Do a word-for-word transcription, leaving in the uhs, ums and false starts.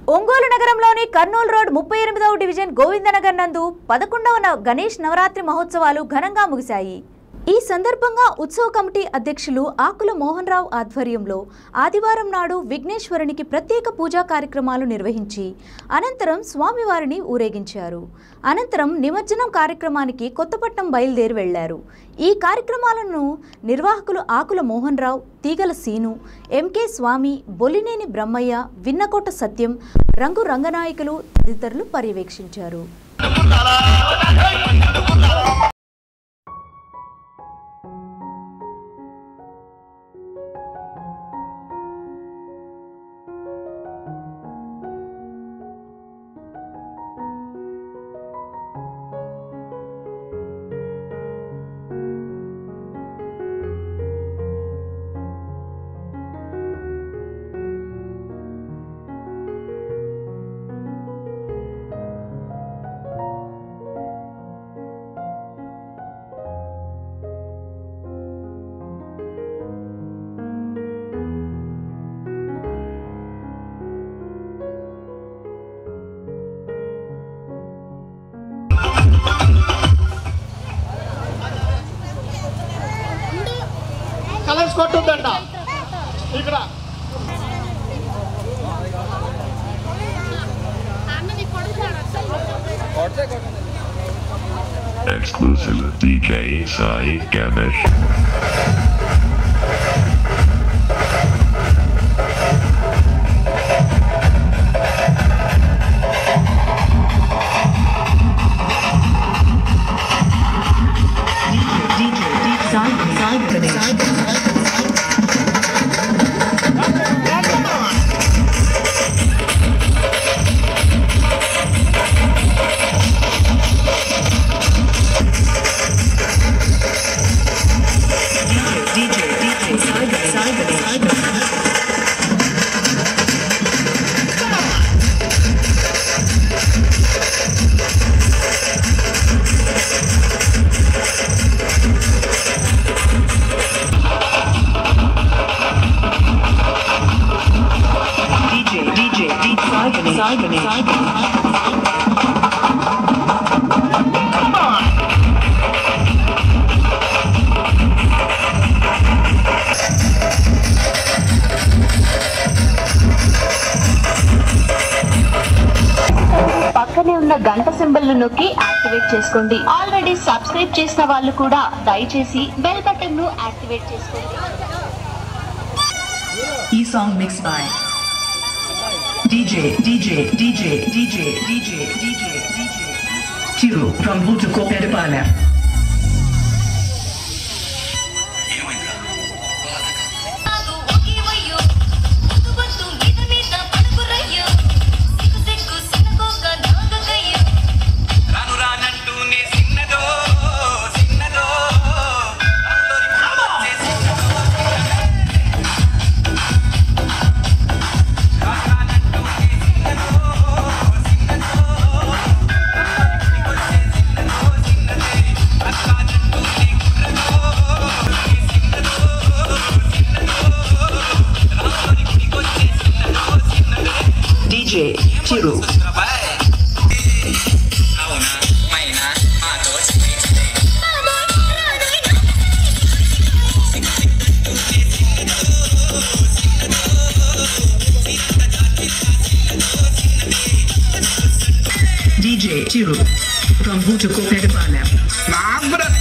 ఒంగోలు నగరంలోని కర్నూలు రోడ్ ముప్పై ఎనిమిదవ డివిజన్ గోవిందనగర్ నందు పదకొండవ గణేష్ నవరాత్రి మహోత్సవాలు ఘనంగా ముగిశాయి। ఈ సందర్భంగా ఉత్సవ కమిటీ అధ్యక్షులు ఆకుల మోహన్ రావు ఆధ్వర్యంలో ఆదివారం నాడు విఘ్నేశ్వరునికి ప్రత్యేక పూజా కార్యక్రమాలు నిర్వహించి అనంతరం స్వామివారిని ఊరేగించారు। అనంతరం నిమజ్జనం కార్యక్రమానికి కొత్తపట్నం బయలుదేరి వెళ్లారు। ఈ కార్యక్రమాలను నిర్వాహకులు ఆకుల మోహన్ రావు, తీగల సీను, ఎంకే స్వామి, బొలినేని బ్రహ్మయ్య, విన్నకోట సత్యం, రంగు రంగనాయకులు తదితరులు పర్యవేక్షించారు। కలర్స్ కొట్టొద్దంట ఇక్కడ exclusive D J Sai Ganesh D J Sai Sai Ganesh పక్కనే ఉన్న గంట సింబల్ ను నొక్కి యాక్టివేట్ చేసుకోండి। ఆల్రెడీ సబ్స్క్రైబ్ చేసిన వాళ్ళు కూడా దయచేసి బెల్ బటన్ ను యాక్టివేట్ చేసుకోండి। ఈ song mix by DJ DJ DJ DJ DJ DJ DJ Tiro from Vutucopedipalem D J Tiro D J Tiro from Vutucopedipalem